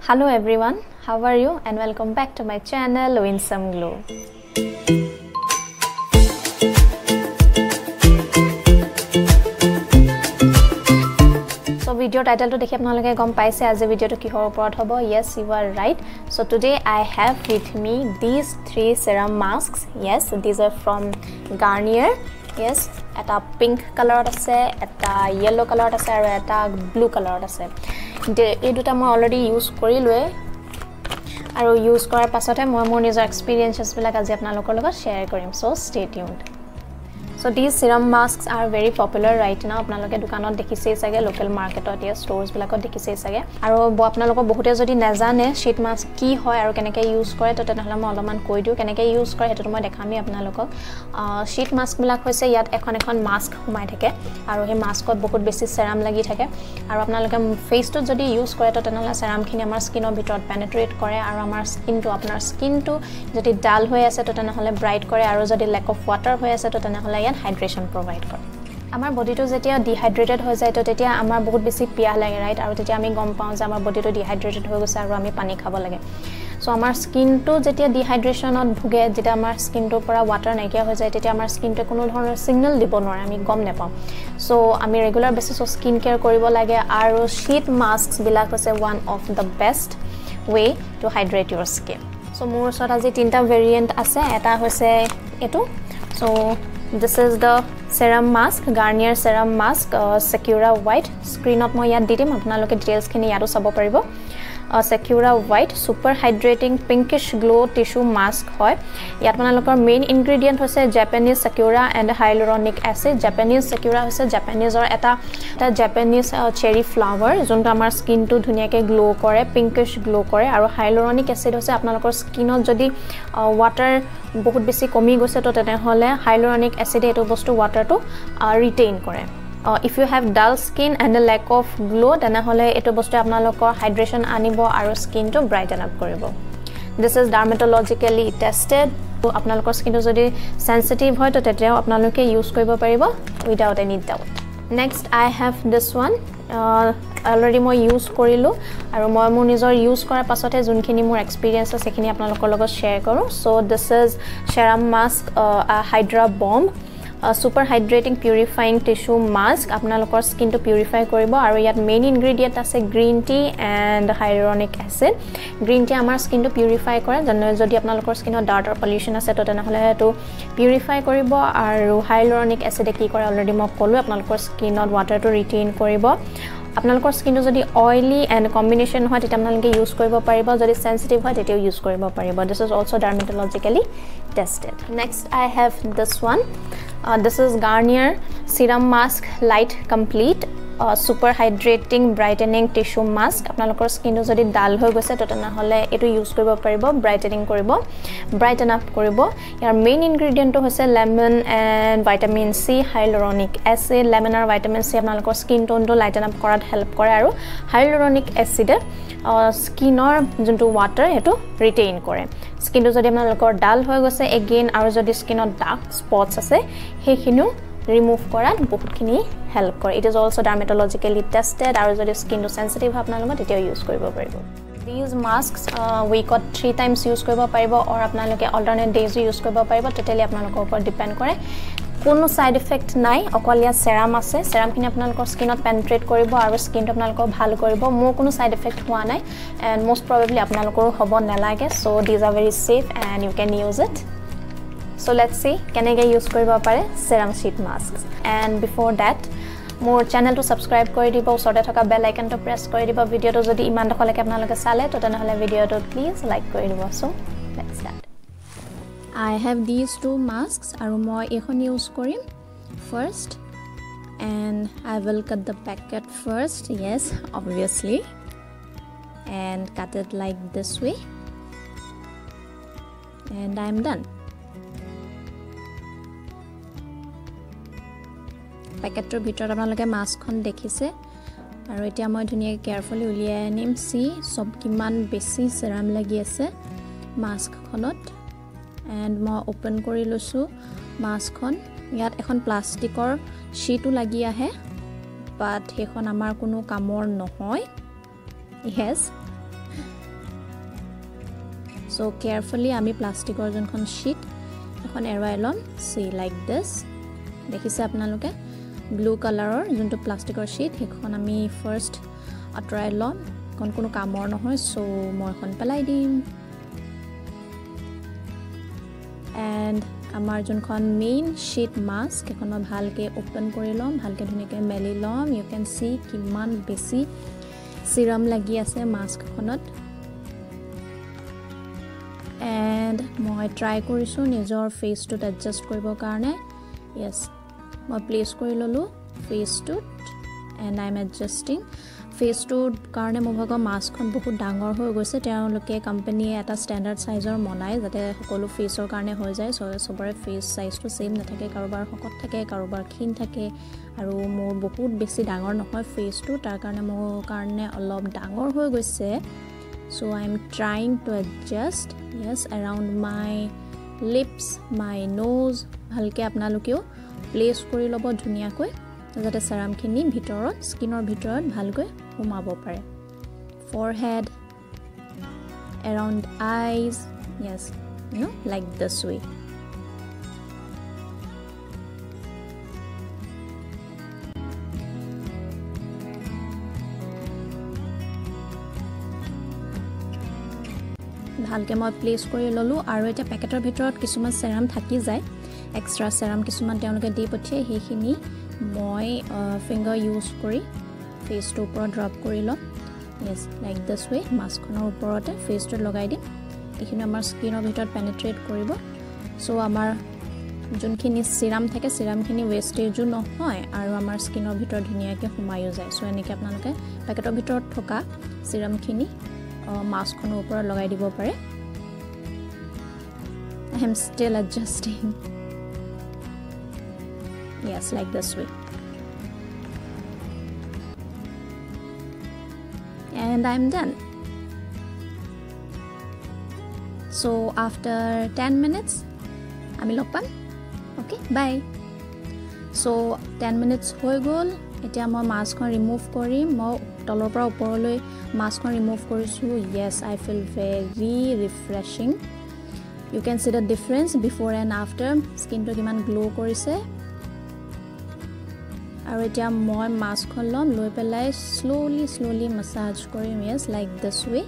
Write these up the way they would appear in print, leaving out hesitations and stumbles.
Hello everyone, how are you and welcome back to my channel Winsome Glow. So video title to dekhi apnaloke gom paise aji video to ki hor oporot hobo. Yes, you are right. So today I have with me these three serum masks. Yes, these are from Garnier. Yes, eta pink color ase, eta yellow color ase aru eta blue color ase. এই দুটা মই already use কৰিলোৱে আৰু use কৰাৰ পাছতে মই মোৰ নিজৰ এক্সপেৰিয়েন্সেছ বিলাক আজি আপোনালোকৰ লগত শেয়াৰ কৰিম so stay tuned So these serum masks are very popular right now. আপোনালোকে দোকানত দেখিছে চাগে লোকেল মাৰ্কেটত या স্টোৰছ বিলাকত দেখিছে চাগে আৰু আপোনালোকৰ বহুতে যদি নাজানে শীট মাস্ক কি হয় আৰু কেনেকৈ ইউজ কৰে তো তেনেহলে মই অলপমান কৈ দিও কেনেকৈ ইউজ কৰে হেতু মই দেখামি আপোনালোকক শীট মাস্ক বিলাক হৈছে ইয়াত এখন মাস্ক সোমাই থাকে আৰু এই মাস্কত বহুত বেছি সেৰাম লাগি থাকে আৰু আপোনালোকে ফেসটো যদি ইউজ কৰে তো তেনেহলে সেৰামখিনি আমাৰ স্কিনৰ ভিতৰত পেনিট্ৰেট কৰে আৰু আমাৰ আপোনাৰ স্কিনটো যদি ডাল হৈ আছে তো তেনেহলে ব্ৰাইট কৰে আৰু যদি লেক অফ ওয়াটাৰ হৈ আছে তো তেনেহলে hydration provide কৰে আমাৰ বডিটো যেতিয়া ডিহাইড্ৰেটেড হৈ যায় তো তেতিয়া আমাৰ বহুত বেছি পিয়াহ লাগে ৰাইট আৰু তেতিয়া আমি গম পাওঁ যে আমাৰ বডিটো ডিহাইড্ৰেটেড হৈ গৈছে আৰু আমি পানী খাব লাগে সো আমাৰ স্কিনটো যেতিয়া ডিহাইড্ৰেচনত ভুগে যেতিয়া আমাৰ স্কিনটোৰ পৰা ওয়াটাৰ নাইকিয়া হৈ যায় তেতিয়া আমাৰ স্কিনটো কোনো ধৰণৰ সিগনেল দিব নোৱাৰে আমি গম নাপাওঁ সো আমি ৰেগুলাৰ বেসিছত স্কিন কেয়াৰ কৰিব লাগে আৰু শীট মাস্কস বিলাক হৈছে one of the best way to hydrate your skin so মোৰ ওচৰত আজি তিনটা ভেৰিয়েন্ট আছে এটা হৈছে এটো so This is the serum mask, Garnier serum mask, Secura White. Screen of moi yat didim apnaloke details khini yaru sabo paribo. Secura White super hydrating pinkish glow tissue mask hoy. Yat apnalokor main ingredient hoise Japanese Secura and hyaluronic acid. Japanese Secura hoise Japanese or eta Japanese cherry flower jonta amar skin to dhuniake glow kore pinkish glow kore aru hyaluronic acid hoise apnalokor skin ot jodi water বহুত বেছি কমি গৈছে তো তেনেহলে hyaluronic acid এটো বস্তু water to retain কৰে if you have dull skin and a lack of glow তেনেহলে এটো বস্তু আপোনালোকৰ হাইড্ৰেচন আনিব আৰু স্কিন to brighten up কৰিব this is dermatologically tested তো আপোনালোকৰ স্কিনটো যদি sensitive হয় তো তেতিয়াও আপোনালোকে ইউজ কৰিব পাৰিব without any doubt next I have this one already মই ইউজ কৰিলো আৰু মই মোৰ নিজৰ ইউজ কৰাৰ পাছতে যোনখিনি মোৰ এক্সপেৰিয়েন্স আছে সেইখিনি আপোনালোকৰ লগত শেয়াৰ কৰো so this is serum mask hydra bomb super hydrating purifying tissue mask আপোনালোকৰ স্কিন to purify কৰিব আৰু ইয়াত মেইন ইনগ্ৰেডিয়েন্ট আছে green tea and hyaluronic acid green tea আমাৰ স্কিন to purify কৰে যদি আপোনালোকৰ স্কিনত ডাৰ্ট or pollution আছে তো তেনেহলে হেতু purify কৰিব আৰু hyaluronic acid কি কৰে অলৰেডি মই ক'লো আপোনালোকৰ স্কিনত water to retain কৰিব আপোনালোকৰ স্কিনটো যদি অয়েলি এন্ড কম্বিনেশন হয় তেতিয়া আপোনালোকে ইউজ কৰিব পাৰিব যদি সেনসিটিভ হয় তেতিয়াও ইউজ কৰিব পাৰিব this is also dermatologically tested next I have this one this is Garnier serum mask light complete super hydrating brightening tissue mask আপোনালোকৰ স্কিনটো যদি ডাল হৈ গৈছে তো তেনেহলে এটো ইউজ কৰিব পাৰিব ব্ৰাইটেনিং কৰিব ব্ৰাইটেন আপ কৰিব ইয়াৰ মেইন ইনগ্ৰেডিয়েন্ট হৈছে lemon and vitamin C hyaluronic acid lemon আৰু ভিটামিন সি আপোনালোকৰ স্কিন টোন টো লাইটেন আপ কৰাত হেল্প কৰে আৰু hyaluronic acid স্কিনৰ যোনটো ওয়াটাৰ হেতু ৰিটেইন কৰে স্কিনটো যদি আপোনালোকৰ ডাল হৈ গৈছে এগেইন আৰু যদি স্কিনত ডাৰ্ক স্পটস আছে হেখিনু remove কৰাত বহুতখিনি হেল্প কৰে it is also dermatologically tested আৰু যদি স্কিন to sensitive আপোনালোকে তেতিয়া ইউজ কৰিব পাৰিব these masks weekত 3 times ইউজ কৰিব পাৰিব or আপোনালোকে alternate days ইউজ কৰিব পাৰিব টোটালি আপোনালোকৰ ওপৰত ডিপেন্ড কৰে কোনো সাইড ইফেক্ট নাই অকলিয়া সেৰাম আছে সেৰামখিনি আপোনালোকৰ স্কিনত পেনিট্ৰেট কৰিব আৰু স্কিনটো আপোনালোকৰ ভাল কৰিব মোৰ কোনো সাইড ইফেক্ট হোৱা নাই and most probably আপোনালোকৰ হ'ব নালাগে so these are very safe and you can use it So let's see কেনেকৈ ইউজ কৰিব পাৰে serum sheet masks and before that মোৰ চেনেলটো সাবস্ক্ৰাইব কৰি দিব ওচৰতে থকা বেল আইকনটো প্ৰেছ কৰি দিব ভিডিওটো যদি ইমান দখলৈকে আপোনালোকে চালে তো তেনেহলে ভিডিওটো প্লিজ লাইক কৰি দিব so let's start I have these two masks আৰু মই এখন ইউজ কৰিম first and I will cut the packet first yes obviously and cut it like this way and I'm done পেকেটৰ ভিতৰত আপোনালোকে মাস্কখন দেখিছে আৰু এতিয়া মই ধুনিয়া কেয়াৰফুলি উলিয়াই আনিম সি সব কিমান বেছি সেৰাম লাগি আছে মাস্কখনত এন্ড মই ওপেন কৰি লৈছো মাস্কখন ইয়াত এখন প্লাষ্টিকৰ শীটও লাগি আহে বাট হেখন আমাৰ কোনো কামৰ নহয় yes সো কেয়াৰফুলি আমি প্লাষ্টিকৰ যোনখন শীট এখন এৰুৱাই ল'ম সি লাইক দিস দেখিছে আপোনালোকে ব্লু কালাৰৰ যোনটো প্লাষ্টিকৰ শীট সেইখন আমি ফাৰ্ষ্ট আঁতৰাই ল'ম কোনো কামৰ নহয় সো মই এখন পেলাই দিম এণ্ড আমাৰ যোনখন মেইন শীট মাস্ক এখন মই ভালকৈ ওপেন কৰি ল'ম ভালকৈ ধুনীয়াকৈ মেলি ল'ম ইউ কেন সি কিমান বেছি চিৰাম লাগি আছে মাস্কখনত এণ্ড মই ট্ৰাই কৰিছোঁ নিজৰ ফেচটোত এডজাষ্ট কৰিবৰ কাৰণে য়েছ মই প্লেচ কৰি ল'লোঁ ফেচটোত এণ্ড আই এম এডজাষ্টিং ফেচটোৰ কাৰণে মোৰ ভাগৰ মাস্কখন বহুত ডাঙৰ হৈ গৈছে তেওঁলোকে কোম্পানীয়ে এটা ষ্টেণ্ডাৰ্ড চাইজৰ মনাই যাতে সকলো ফেচৰ কাৰণে হৈ যায় সবৰে ফেচ চাইজটো সেম নাথাকে কাৰোবাৰ শকত থাকে কাৰোবাৰ ক্ষীণ থাকে আৰু মোৰ বহুত বেছি ডাঙৰ নহয় ফেচটো তাৰ কাৰণে মোৰ কাৰণে অলপ ডাঙৰ হৈ গৈছে so I am trying to adjust yes around my lips my nose ভালকৈ আপোনালোকেও প্লেচ কৰি ল'ব ধুনীয়াকৈ যাতে সেৰামখিনি ভিতৰত স্কিনৰ ভিতৰত ভালকৈ সোমাব পাৰে forehead around eyes yes you know like this way ভালকৈ মই প্লেচ কৰি ল'লোঁ আৰু এতিয়া পেকেটৰ ভিতৰত কিছুমান সেৰাম থাকি যায় এক্সট্ৰা সেৰাম কিছুমান তেওঁলোকে দি পঠিয়াই সেইখিনি মই ফিংগাৰ ইউজ কৰি ফেচটোৰ ওপৰত ড্ৰপ কৰি ল'ম য়েছ লাইক দিছ ৱে মাস্কখনৰ ওপৰতে ফেচটোত লগাই দিম এইখিনি আমাৰ স্কিনৰ ভিতৰত পেনিট্ৰেট কৰিব চ' আমাৰ যোনখিনি চিৰাম থাকে চিৰামখিনি ৱেষ্টেজো নহয় আৰু আমাৰ স্কিনৰ ভিতৰত ধুনীয়াকৈ সোমায়ো যায় চ' এনেকৈ আপোনালোকে পেকেটৰ ভিতৰত থকা চিৰামখিনি মাস্কখনৰ ওপৰত লগাই দিব পাৰে I am still adjusting yes like this way and I am done so after 10 minutes আমি লগ পাম okay bye so 10 minutes হৈ গ'ল এতিয়া মই মাস্কখন ৰিমুভ কৰিম মই তলৰ পৰা ওপৰলৈ মাস্কখন ৰিমুভ কৰিছোঁ yes I feel very refreshing you can see the difference before and after skinটো কিমান গ্লো কৰিছে আৰু এতিয়া মই মাস্কখন ল'ম লৈ পেলাই slowly মাসাজ কৰিম yes like this way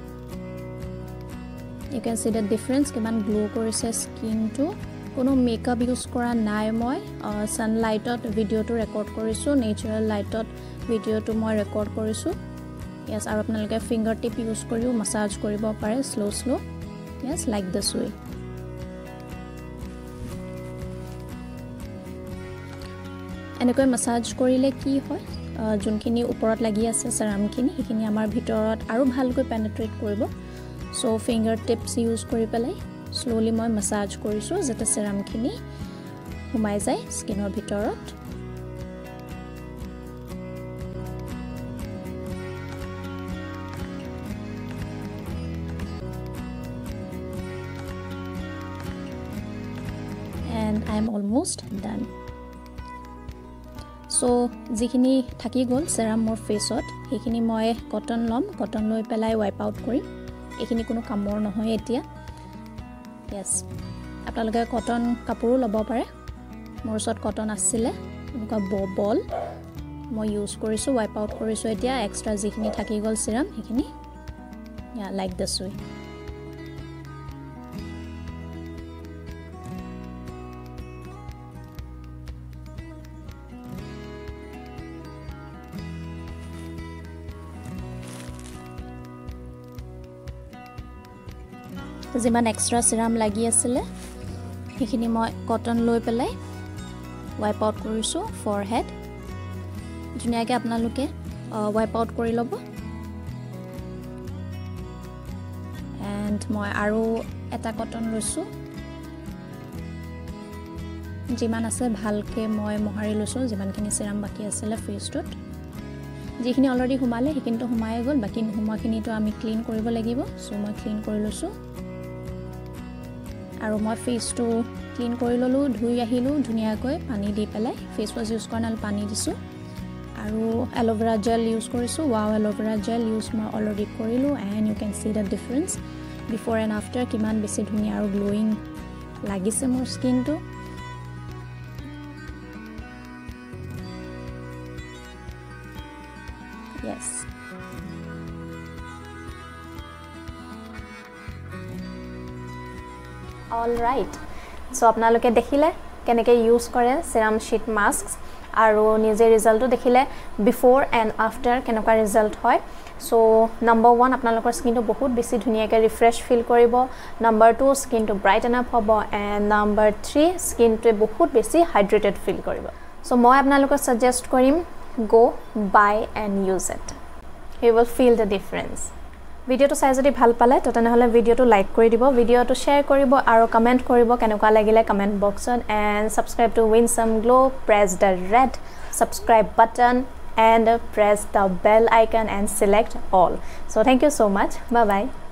you can see the difference কিমান গ্লো কৰিছে স্কিনটো কোনো মেকআপ ইউজ কৰা নাই মই সানলাইটত ভিডিওটো ৰেকৰ্ড কৰিছোঁ নেচাৰেল লাইটত ভিডিওটো মই ৰেকৰ্ড কৰিছোঁ yes আৰু আপোনালোকে ফিংগাৰ টিপ ইউজ কৰিও মাসাজ কৰিব পাৰে slow yes like this way এনেকৈ মাসাজ কৰিলে কি হয় যোনখিনি ওপৰত লাগি আছে সেৰামখিনি সেইখিনি আমাৰ ভিতৰত আৰু ভালকৈ পেনিট্ৰেট কৰিব সো ফিংগাৰ টিপছ ইউজ কৰি পেলাই স্লোলি মই মাসাজ কৰিছোঁ যাতে সেৰামখিনি সোমাই যায় স্কিনৰ ভিতৰত and I am almost done so যিখিনি থাকি গ'ল সেৰাম মোৰ ফেচত সেইখিনি মই কটন ল'ম কটন লৈ পেলাই ওয়াইপ আউট কৰিম এইখিনি কোনো কামৰ নহয় এতিয়া yes আপোনালোকে কটন কাপোৰো ল'ব পাৰে মোৰ ওচৰত কটন আছিলে এনেকুৱা বল মই ইউজ কৰিছোঁ ওয়াইপ আউট কৰিছোঁ এতিয়া এক্সট্ৰা যিখিনি থাকি গ'ল সেৰাম সেইখিনি লাইক দিছ ৱে যিমান এক্সট্ৰা সেৰাম লাগি আছিল সেইখিনি মই কটন লৈ পেলাই ওয়াইপ আউট কৰিছোঁ ফৰহেড ধুনীয়াকৈ আপোনালোকে ওয়াইপ আউট কৰি ল'ব এণ্ড মই আৰু এটা কটন লৈছোঁ যিমান আছে ভালকৈ মই মোহাৰি লৈছোঁ যিমানখিনি সেৰাম বাকী আছিলে ফেচটোত যিখিনি অলৰেডি সোমালে সেইখিনিতো সোমাই গ'ল বাকী নোসোমোৱাখিনিতো আমি ক্লিন কৰিব লাগিব চ' মই ক্লিন কৰি লৈছোঁ আৰু মই ফেচটো ক্লিন কৰি ল'লোঁ ধুই আহিলোঁ ধুনীয়াকৈ পানী দি পেলাই ফেচ ৱাছ ইউজ কৰা নাই পানী দিছোঁ আৰু এল'ভেৰা জেল ইউজ কৰিছোঁ ৱাও এল'ভেৰা জেল ইউজ মই অলৰেডি কৰিলোঁ and you can see the difference before and after কিমান বেছি ধুনীয়া আৰু গ্লোয়িং লাগিছে মোৰ স্কিনটো yes all right so আপোনালোকে দেখিলে কেনেকৈ ইউজ কৰে সেৰাম শীট মাস্কস আৰু নিজে ৰিজাল্টটো দেখিলে বিফৰ এণ্ড আফটাৰ কেনেকুৱা ৰিজাল্ট হয় সো নম্বৰ 1 আপোনালোকৰ স্কিনটো বহুত বেছি ধুনীয়াকৈ ৰিফ্ৰেছ ফিল কৰিব নম্বৰ 2 স্কিনটো ব্ৰাইটেন আপ হ'ব এণ্ড নম্বৰ 3 স্কিনটো বহুত বেছি হাইড্ৰেটেড ফিল কৰিব সো মই আপোনালোকক সাজেষ্ট কৰিম go buy and use it you will feel the difference ভিডিওটো চাই যদি ভাল পালে তো তেনেহলে ভিডিওটো লাইক কৰি দিব ভিডিওটো শেয়াৰ কৰিব আৰু কমেন্ট কৰিব কেনেকুৱা লাগিলে কমেন্ট বক্সত and subscribe to Winsome Glow press the red subscribe button and press the bell icon and select all so thank you so much bye bye